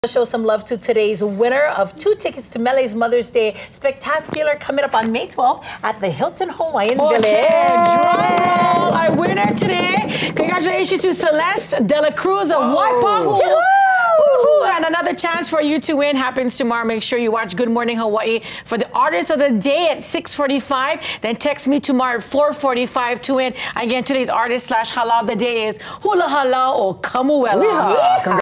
Show some love to today's winner of 2 tickets to Mele's Mother's Day Spectacular coming up on May 12th at the Hilton Hawaiian Village. Drum roll. Our winner today, congratulations to Celeste Dela Cruz of Waipahu. And another chance for you to win happens tomorrow. Make sure you watch Good Morning Hawaii for the artist of the day at 6:45. Then text me tomorrow at 4:45 to win. Again, today's artist / hala of the day is Hula Hala o Kamuela.